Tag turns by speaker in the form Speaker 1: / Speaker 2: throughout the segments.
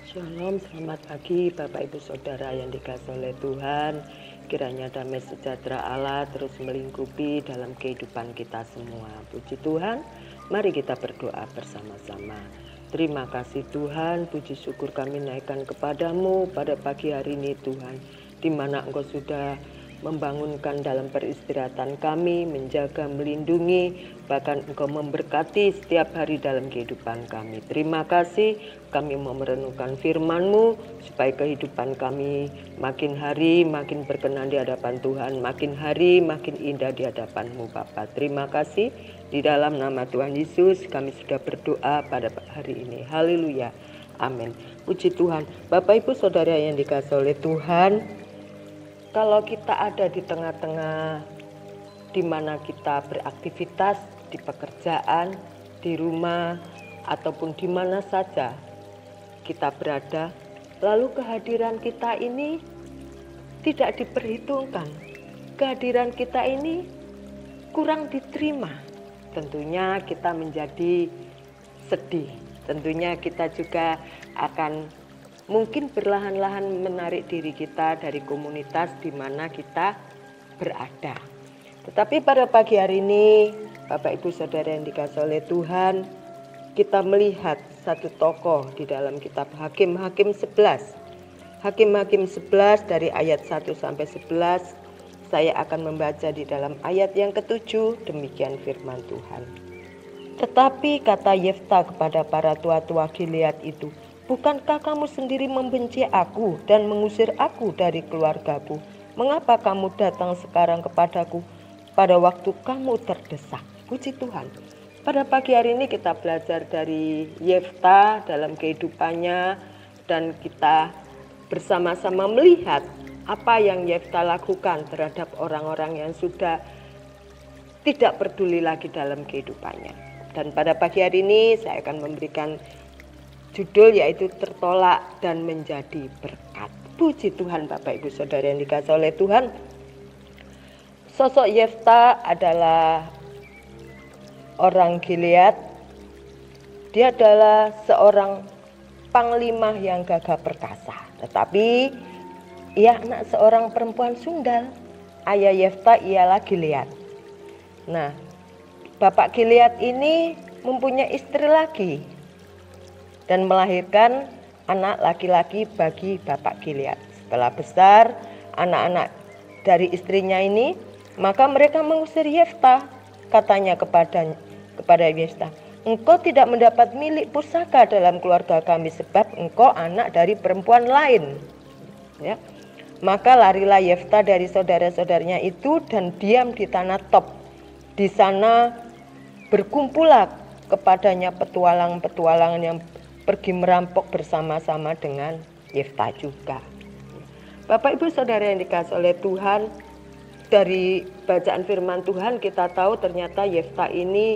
Speaker 1: Shalom, selamat pagi Bapak Ibu Saudara yang dikasihi oleh Tuhan. Kiranya damai sejahtera Allah terus melingkupi dalam kehidupan kita semua. Puji Tuhan, mari kita berdoa bersama-sama. Terima kasih Tuhan, puji syukur kami naikkan kepadamu pada pagi hari ini Tuhan, di mana Engkau sudah membangunkan dalam peristirahatan kami, menjaga, melindungi, bahkan Engkau memberkati setiap hari dalam kehidupan kami. Terima kasih, kami mau merenungkan firman-Mu, supaya kehidupan kami makin hari makin berkenan di hadapan Tuhan, makin hari makin indah di hadapan-Mu Bapa. Terima kasih, di dalam nama Tuhan Yesus kami sudah berdoa pada hari ini. Haleluya, amin. Puji Tuhan. Bapak Ibu Saudara yang dikasihi oleh Tuhan, kalau kita ada di tengah-tengah di mana kita beraktivitas, di pekerjaan, di rumah, ataupun di mana saja kita berada, lalu kehadiran kita ini tidak diperhitungkan, kehadiran kita ini kurang diterima, tentunya kita menjadi sedih. Tentunya kita juga akan mungkin perlahan-lahan menarik diri kita dari komunitas di mana kita berada. Tetapi pada pagi hari ini, Bapak Ibu Saudara yang dikasihi oleh Tuhan, kita melihat satu tokoh di dalam kitab Hakim-Hakim 11. Hakim-Hakim 11 dari ayat 1 sampai 11, saya akan membaca di dalam ayat yang ke-7, demikian firman Tuhan. Tetapi kata Yefta kepada para tua-tua Gilead itu, bukankah kamu sendiri membenci aku dan mengusir aku dari keluargaku? Mengapa kamu datang sekarang kepadaku pada waktu kamu terdesak? Puji Tuhan. Pada pagi hari ini kita belajar dari Yefta dalam kehidupannya, dan kita bersama-sama melihat apa yang Yefta lakukan terhadap orang-orang yang sudah tidak peduli lagi dalam kehidupannya. Dan pada pagi hari ini saya akan memberikan judul yaitu tertolak dan menjadi berkat. Puji Tuhan Bapak Ibu Saudara yang dikasihi oleh Tuhan. Sosok Yefta adalah orang Gilead. Dia adalah seorang panglima yang gagah perkasa. Tetapi ia anak seorang perempuan Sundal. Ayah Yefta ialah Gilead. Nah, Bapak Gilead ini mempunyai istri lagi dan melahirkan anak laki-laki bagi Bapak Gilead. Setelah besar anak-anak dari istrinya ini, maka mereka mengusir Yefta. Katanya kepada Yefta, engkau tidak mendapat milik pusaka dalam keluarga kami sebab engkau anak dari perempuan lain. Ya. Maka larilah Yefta dari saudara-saudaranya itu dan diam di tanah Top. Di sana berkumpullah kepadanya petualang-petualangan yang pergi merampok bersama-sama dengan Yefta juga. Bapak Ibu Saudara yang dikasihi oleh Tuhan, dari bacaan firman Tuhan kita tahu ternyata Yefta ini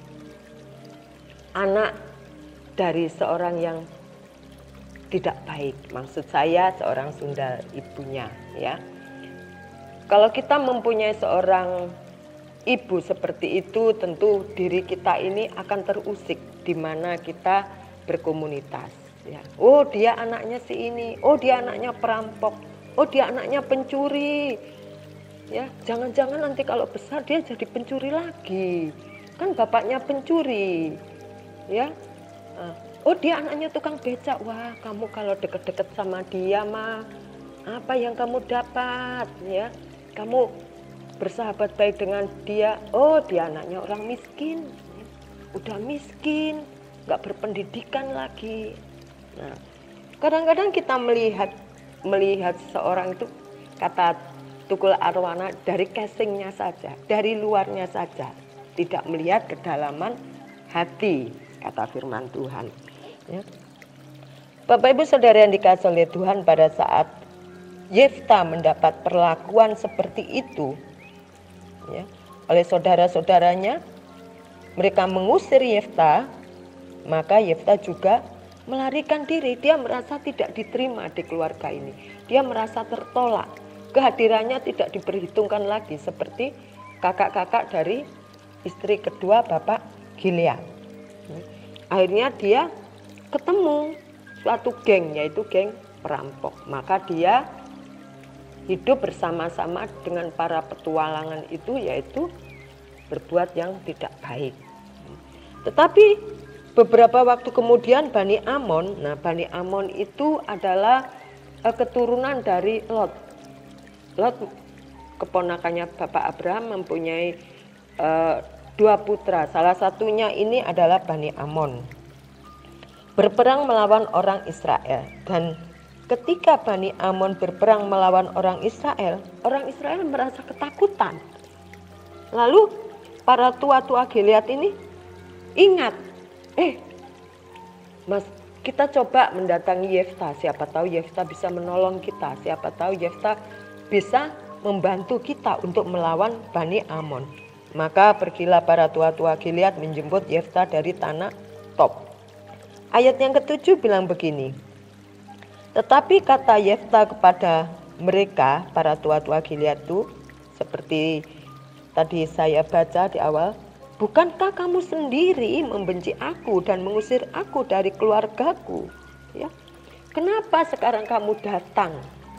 Speaker 1: anak dari seorang yang tidak baik. Maksud saya seorang Sundal ibunya, ya. Kalau kita mempunyai seorang ibu seperti itu, tentu diri kita ini akan terusik di mana kita berkomunitas. Ya. Oh, dia anaknya si ini. Oh, dia anaknya perampok. Oh, dia anaknya pencuri. Ya, jangan-jangan nanti kalau besar dia jadi pencuri lagi. Kan bapaknya pencuri. Ya. Oh, dia anaknya tukang becak. Wah, kamu kalau deket-deket sama dia mah apa yang kamu dapat? Ya, kamu bersahabat baik dengan dia. Oh, dia anaknya orang miskin. Udah miskin, gak berpendidikan lagi. Nah, kadang-kadang kita melihat seseorang itu, kata Tukul Arwana, dari casingnya saja, dari luarnya saja, tidak melihat kedalaman hati, kata firman Tuhan. Ya. Bapak Ibu Saudara yang dikasihi oleh Tuhan, pada saat Yefta mendapat perlakuan seperti itu, ya, oleh saudara-saudaranya, mereka mengusir Yefta, maka Yefta juga melarikan diri. Dia merasa tidak diterima di keluarga ini. Dia merasa tertolak. Kehadirannya tidak diperhitungkan lagi seperti kakak-kakak dari istri kedua Bapak Gilead. Akhirnya dia ketemu suatu geng, yaitu geng perampok. Maka dia hidup bersama-sama dengan para petualangan itu, yaitu berbuat yang tidak baik. Tetapi beberapa waktu kemudian Bani Amon, nah Bani Amon itu adalah keturunan dari Lot. Lot keponakannya Bapak Abraham mempunyai dua putra. Salah satunya ini adalah Bani Amon. Berperang melawan orang Israel. Dan ketika Bani Amon berperang melawan orang Israel merasa ketakutan. Lalu para tua-tua Gilead ini ingat, Mas, kita coba mendatangi Yefta. Siapa tahu Yefta bisa menolong kita. Siapa tahu Yefta bisa membantu kita untuk melawan Bani Amon. Maka pergilah para tua-tua Gilead menjemput Yefta dari tanah Tob. Ayat yang ke-7 bilang begini. Tetapi kata Yefta kepada mereka, para tua-tua Gilead itu, seperti tadi saya baca di awal, bukankah kamu sendiri membenci aku dan mengusir aku dari keluargaku? Ya, kenapa sekarang kamu datang?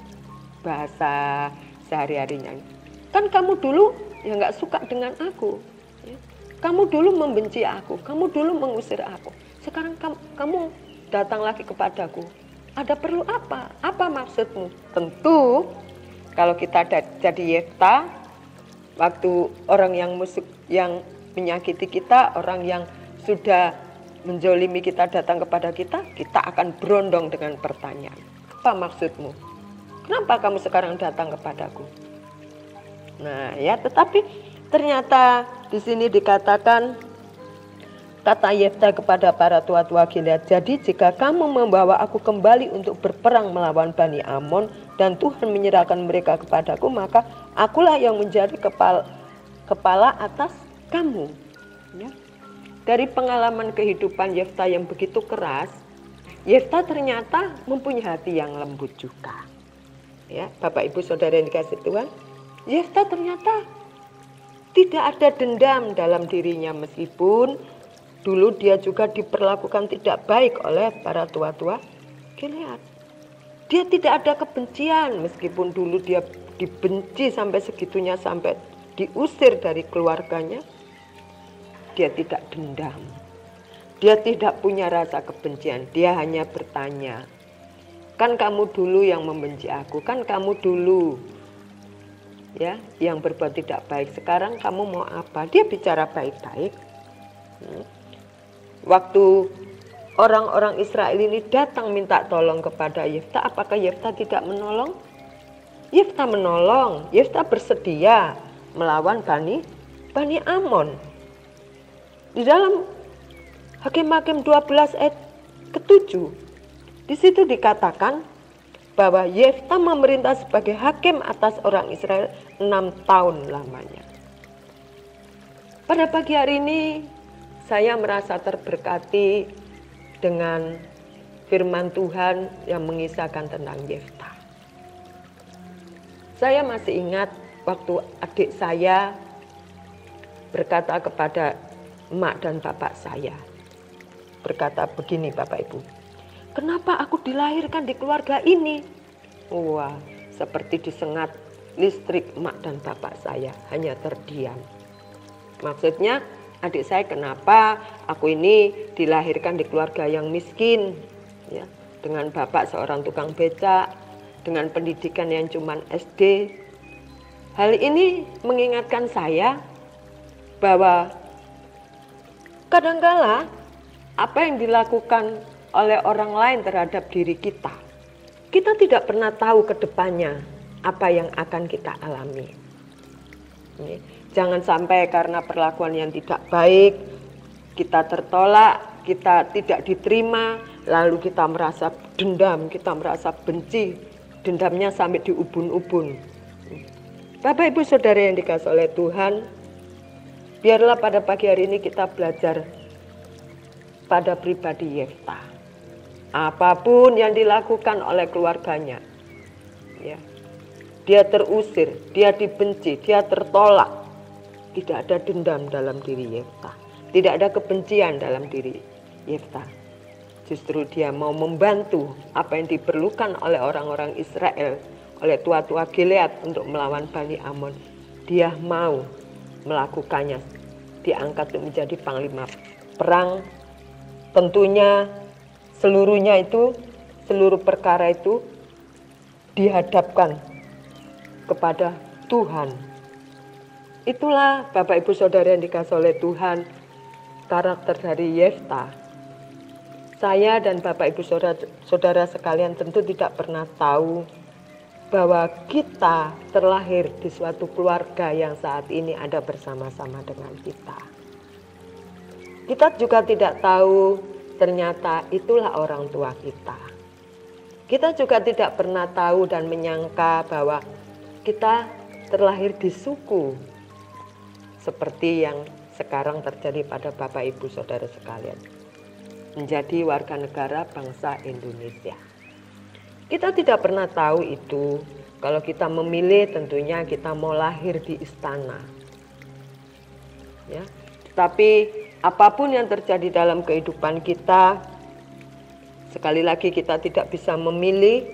Speaker 1: Bahasa sehari-harinya. Kan kamu dulu ya nggak suka dengan aku. Ya. Kamu dulu membenci aku, kamu dulu mengusir aku. Sekarang kamu datang lagi kepadaku. Ada perlu apa? Apa maksudmu? Tentu kalau kita jadi Yefta, waktu orang yang musuh yang menyakiti kita, orang yang sudah menjolimi kita datang kepada kita, kita akan berondong dengan pertanyaan. Apa maksudmu? Kenapa kamu sekarang datang kepadaku? Nah, ya, tetapi ternyata di sini dikatakan, kata Yefta kepada para tua-tua Gilead, jadi jika kamu membawa aku kembali untuk berperang melawan Bani Amon dan Tuhan menyerahkan mereka kepadaku, maka akulah yang menjadi kepala atas kamu. Ya. Dari pengalaman kehidupan Yefta yang begitu keras, Yefta ternyata mempunyai hati yang lembut juga. Ya, Bapak Ibu Saudara yang dikasih Tuhan, Yefta ternyata tidak ada dendam dalam dirinya, meskipun dulu dia juga diperlakukan tidak baik oleh para tua-tua Gilead. Dia tidak ada kebencian, meskipun dulu dia dibenci sampai segitunya, sampai diusir dari keluarganya. Dia tidak dendam. Dia tidak punya rasa kebencian. Dia hanya bertanya, kan kamu dulu yang membenci aku, kan kamu dulu ya yang berbuat tidak baik. Sekarang kamu mau apa? Dia bicara baik-baik. Waktu orang-orang Israel ini datang minta tolong kepada Yefta, apakah Yefta tidak menolong? Yefta menolong. Yefta bersedia melawan Bani Amon. Di dalam Hakim-Hakim 12 ayat ke-7, di situ dikatakan bahwa Yefta memerintah sebagai hakim atas orang Israel 6 tahun lamanya. Pada pagi hari ini saya merasa terberkati dengan firman Tuhan yang mengisahkan tentang Yefta. Saya masih ingat waktu adik saya berkata kepada emak dan bapak saya, berkata begini, Bapak Ibu, kenapa aku dilahirkan di keluarga ini? Wah, seperti disengat listrik emak dan bapak saya, hanya terdiam. Maksudnya, adik saya, kenapa aku ini dilahirkan di keluarga yang miskin, ya, dengan bapak seorang tukang becak, dengan pendidikan yang cuma SD. Hal ini mengingatkan saya bahwa kadangkala apa yang dilakukan oleh orang lain terhadap diri kita, kita tidak pernah tahu ke depannya apa yang akan kita alami. Jangan sampai karena perlakuan yang tidak baik, kita tertolak, kita tidak diterima, lalu kita merasa dendam, kita merasa benci, dendamnya sampai diubun-ubun. Bapak Ibu Saudara yang dikasihi oleh Tuhan, biarlah pada pagi hari ini kita belajar pada pribadi Yefta. Apapun yang dilakukan oleh keluarganya, ya, dia terusir, dia dibenci, dia tertolak, tidak ada dendam dalam diri Yefta, tidak ada kebencian dalam diri Yefta. Justru dia mau membantu apa yang diperlukan oleh orang-orang Israel, oleh tua-tua Gilead untuk melawan Bani Amon. Dia mau melakukannya, diangkat untuk menjadi panglima perang. Tentunya seluruh perkara itu dihadapkan kepada Tuhan. Itulah Bapak Ibu Saudara yang dikasihi oleh Tuhan, karakter dari Yefta. Saya dan Bapak Ibu Saudara sekalian tentu tidak pernah tahu bahwa kita terlahir di suatu keluarga yang saat ini ada bersama-sama dengan kita. Kita juga tidak tahu ternyata itulah orang tua kita. Kita juga tidak pernah tahu dan menyangka bahwa kita terlahir di suku seperti yang sekarang terjadi pada Bapak Ibu Saudara sekalian. Menjadi warga negara bangsa Indonesia. Kita tidak pernah tahu itu. Kalau kita memilih tentunya kita mau lahir di istana. Ya. Tapi apapun yang terjadi dalam kehidupan kita, sekali lagi kita tidak bisa memilih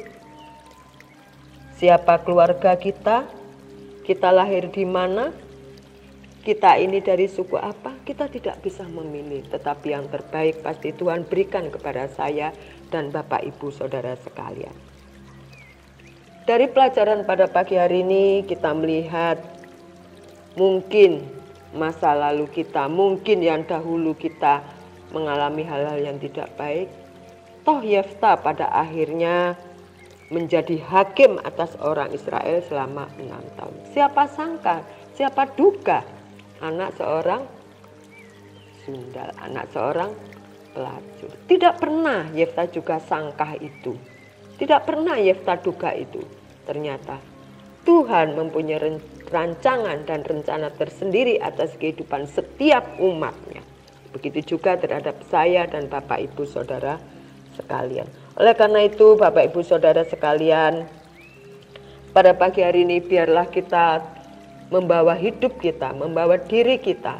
Speaker 1: siapa keluarga kita lahir di mana, kita ini dari suku apa, kita tidak bisa memilih. Tetapi yang terbaik pasti Tuhan berikan kepada saya dan Bapak Ibu Saudara sekalian. Dari pelajaran pada pagi hari ini kita melihat mungkin masa lalu kita, mungkin yang dahulu kita mengalami hal-hal yang tidak baik. Toh Yefta pada akhirnya menjadi hakim atas orang Israel selama 6 tahun. Siapa sangka, siapa duga anak seorang sundal, anak seorang pelacur. Tidak pernah Yefta juga sangka itu. Tidak pernah Yefta duga itu. Ternyata Tuhan mempunyai rancangan dan rencana tersendiri atas kehidupan setiap umatnya. Begitu juga terhadap saya dan Bapak Ibu Saudara sekalian. Oleh karena itu Bapak Ibu Saudara sekalian, pada pagi hari ini biarlah kita membawa hidup kita, membawa diri kita.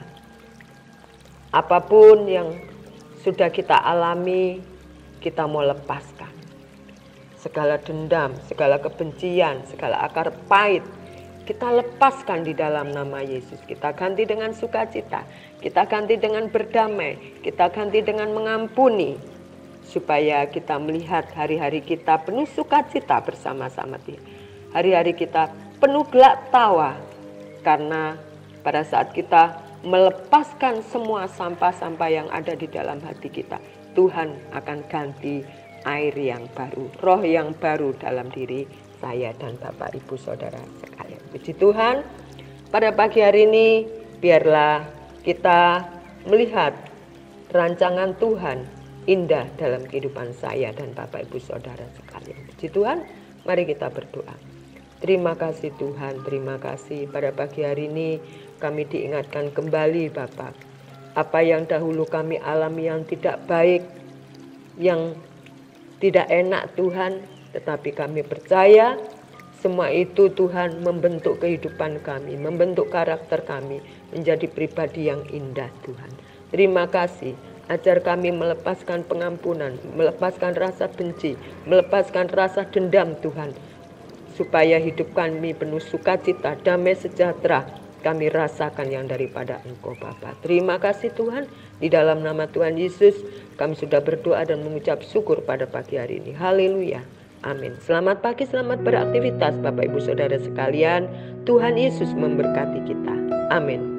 Speaker 1: Apapun yang sudah kita alami, kita mau lepaskan. Segala dendam, segala kebencian, segala akar pahit, kita lepaskan di dalam nama Yesus. Kita ganti dengan sukacita, kita ganti dengan berdamai, kita ganti dengan mengampuni. Supaya kita melihat hari-hari kita penuh sukacita bersama-sama dia. Hari-hari kita penuh gelak tawa. Karena pada saat kita melepaskan semua sampah-sampah yang ada di dalam hati kita, Tuhan akan ganti air yang baru, roh yang baru dalam diri saya dan Bapak Ibu Saudara sekalian. Puji Tuhan, pada pagi hari ini biarlah kita melihat rancangan Tuhan indah dalam kehidupan saya dan Bapak Ibu Saudara sekalian. Puji Tuhan, mari kita berdoa. Terima kasih Tuhan, terima kasih pada pagi hari ini kami diingatkan kembali Bapak. Apa yang dahulu kami alami yang tidak baik, yang tidak enak Tuhan, tetapi kami percaya semua itu Tuhan membentuk kehidupan kami, membentuk karakter kami menjadi pribadi yang indah Tuhan. Terima kasih, ajar kami melepaskan pengampunan, melepaskan rasa benci, melepaskan rasa dendam Tuhan. Supaya hidup kami penuh sukacita, damai sejahtera, kami rasakan yang daripada Engkau Bapa. Terima kasih Tuhan, di dalam nama Tuhan Yesus kami sudah berdoa dan mengucap syukur pada pagi hari ini. Haleluya. Amin. Selamat pagi, selamat beraktivitas Bapak Ibu Saudara sekalian. Tuhan Yesus memberkati kita. Amin.